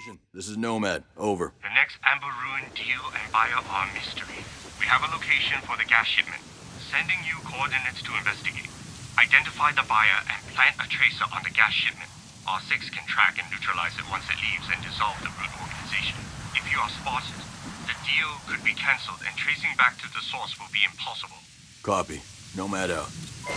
Vision, this is Nomad. Over. The next Amber Ruin deal and buyer are mystery. We have a location for the gas shipment. Sending you coordinates to investigate. Identify the buyer and plant a tracer on the gas shipment. R6 can track and neutralize it once it leaves and dissolve the root organization. If you are spotted, the deal could be cancelled and tracing back to the source will be impossible. Copy. Nomad out.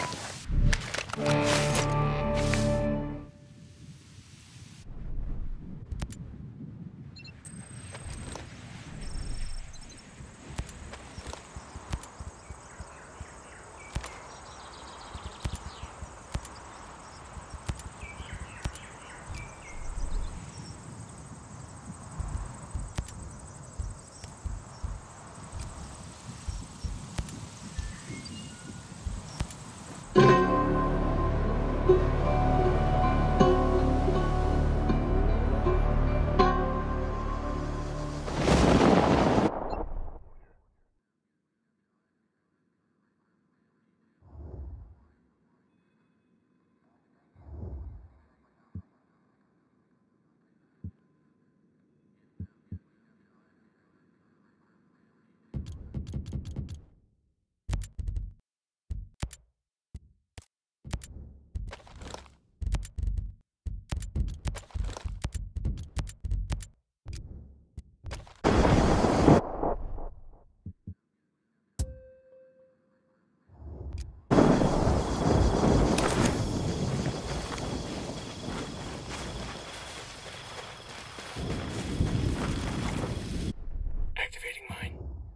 Activating mine.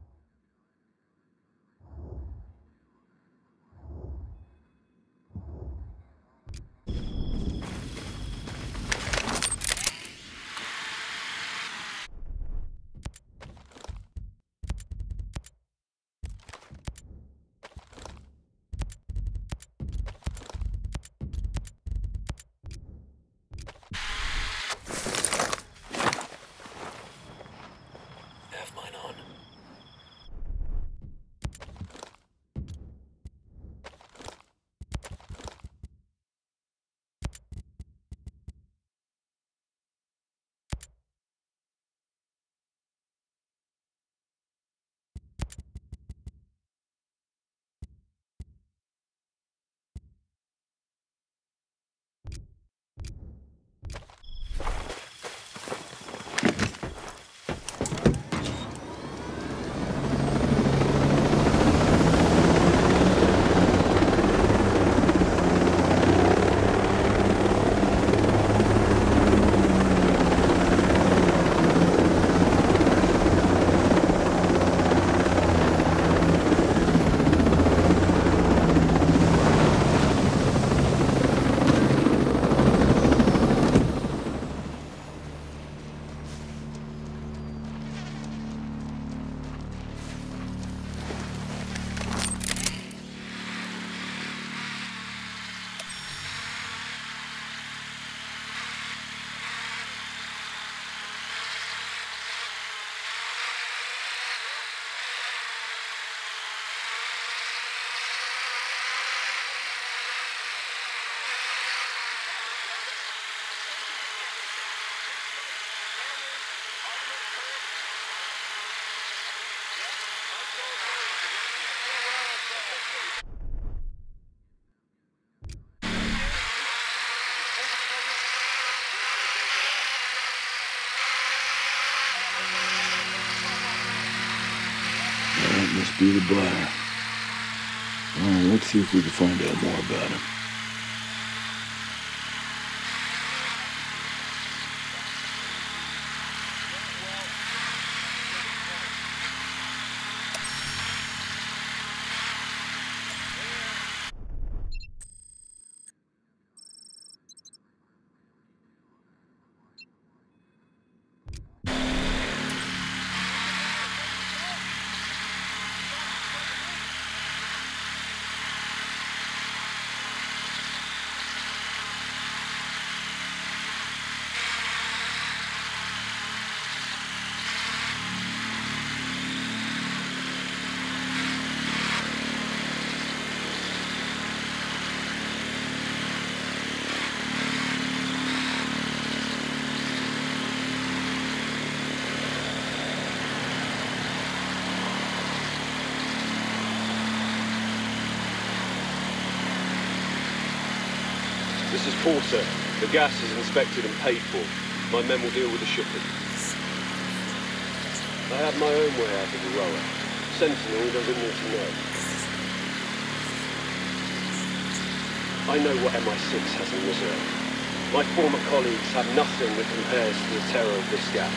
Have mine on. That must be the buyer. Alright, let's see if we can find out more about him. This is Porter. The gas is inspected and paid for. My men will deal with the shipping. I have my own way out of the rower. Sentinel doesn't need to know. I know what MI6 has in reserve. My former colleagues have nothing that compares to the terror of this gas.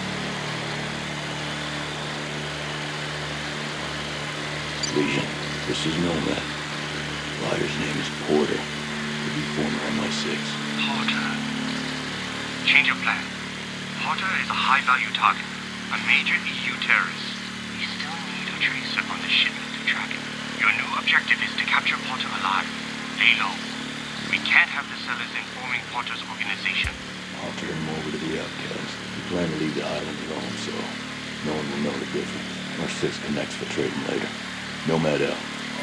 Legion, this is Nomad. Liar's name is Porter. Could be former MI6. Porter. Change of plan. Porter is a high-value target, a major EU terrorist. We still need a tracer on the shipment to track him. Your new objective is to capture Porter alive. Lay low. We can't have the sellers informing Porter's organization. I'll turn him over to the outcast. We plan to leave the island alone, so no one will know the difference. Our 6 connects for trading later. Nomad out.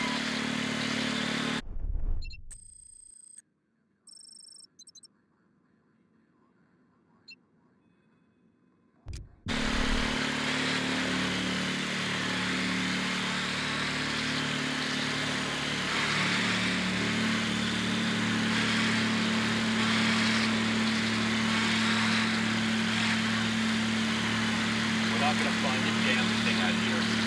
We're not gonna find a damn thing out here.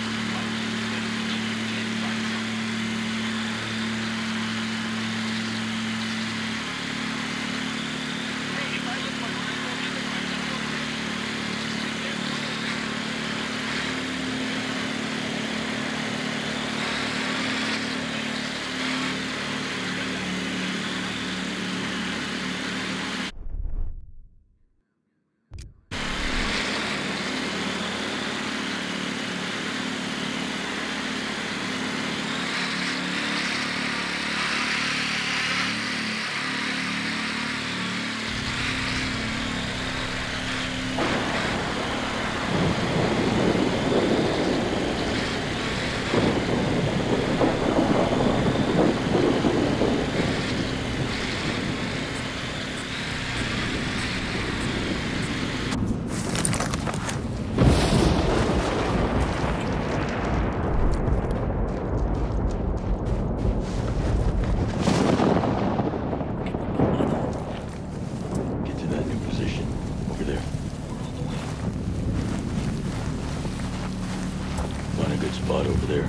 Spot over there.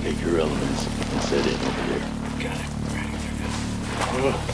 Take your elements and set in over there. Got it. Ready to go.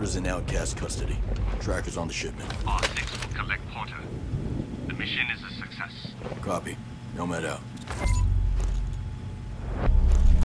Porter's in Outcast custody. Tracker's on the shipment. R6 will collect Porter. The mission is a success. Copy. Nomad out.